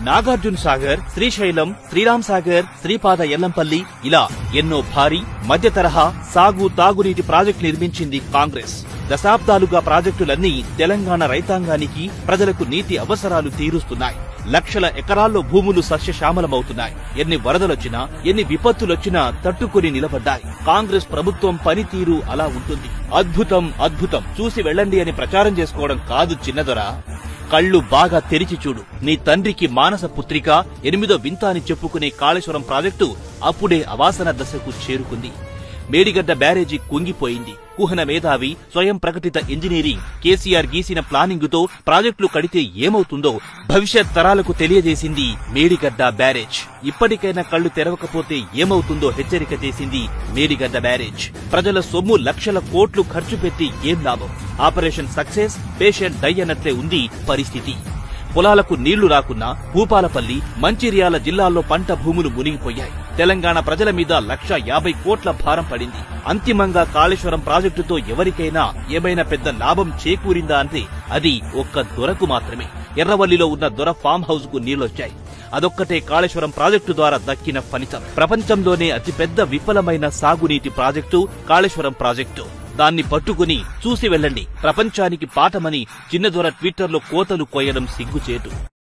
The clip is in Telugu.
నాగార్జున సాగర్, శ్రీశైలం, శ్రీరామ్ సాగర్, శ్రీపాద ఎల్లంపల్లి ఇలా ఎన్నో భారీ మధ్య తరహా సాగు తాగునీటి ప్రాజెక్టులు నిర్మించింది కాంగ్రెస్. దశాబ్దాలుగా ప్రాజెక్టులన్నీ తెలంగాణ రైతాంగానికి, ప్రజలకు నీటి అవసరాలు తీరుస్తున్నాయి. లక్షల ఎకరాల్లో భూములు సస్యశ్యామలమవుతున్నాయి. ఎన్ని వరదలొచ్చినా, ఎన్ని విపత్తులొచ్చినా తట్టుకుని నిలబడ్డాయి. కాంగ్రెస్ ప్రభుత్వం పనితీరు అలా ఉంటుంది. అద్భుతం అద్భుతం, చూసి వెళ్ళండి అని ప్రచారం చేసుకోవడం కాదు చిన్నదొరా. కళ్ళు బాగా తెరిచి చూడు. నీ తండ్రికి మానస పుత్రిక, 8వ వింత అని చెప్పుకునే కాళేశ్వరం ప్రాజెక్టు అప్పుడే అవాసన దశకు చేరుకుంది. మేడిగడ్డ బ్యారేజీ కుంగిపోయింది. కుహన మేధావి, స్వయం ప్రకటిత ఇంజనీరింగ్, కేసీఆర్ గీసిన ప్లానింగుతో ప్రాజెక్టులు కడితే ఏమవుతుందో భవిష్యత్ తరాలకు తెలియజేసింది మేడిగడ్డ బ్యారేజ్. ఇప్పటికైనా కళ్లు తెరవకపోతే ఏమవుతుందో హెచ్చరిక చేసింది మేడిగడ్డ బ్యారేజ్. ప్రజల సొమ్ము లక్షల కోట్లు ఖర్చు పెట్టి ఏం లాభం? ఆపరేషన్ సక్సెస్, పేషెంట్ డై అన్నట్లే ఉంది పరిస్థితి. పొలాలకు నీళ్లు రాకున్నా భూపాలపల్లి, మంచిర్యాల జిల్లాల్లో పంట భూములు మునిగిపోయాయి. తెలంగాణ ప్రజల మీద 1,50,000 కోట్ల భారం పడింది. అంతిమంగా కాళేశ్వరం ప్రాజెక్టుతో ఎవరికైనా ఏమైనా పెద్ద లాభం చేకూరిందా అంటే అది ఒక్క దొరకు మాత్రమే. ఎర్రవల్లిలో ఉన్న దొర ఫామ్ హౌస్ కు నీళ్లొచ్చాయి. అదొక్కటే కాళేశ్వరం ప్రాజెక్టు ద్వారా దక్కిన ఫలితం. ప్రపంచంలోనే అతిపెద్ద విఫలమైన సాగునీటి ప్రాజెక్టు కాళేశ్వరం ప్రాజెక్టు. దాన్ని పట్టుకుని చూసి వెళ్ళండి, ప్రపంచానికి పాఠమని చిన్నదొర ట్విట్టర్లో కోతలు కోయడం సిగ్గుచేటు.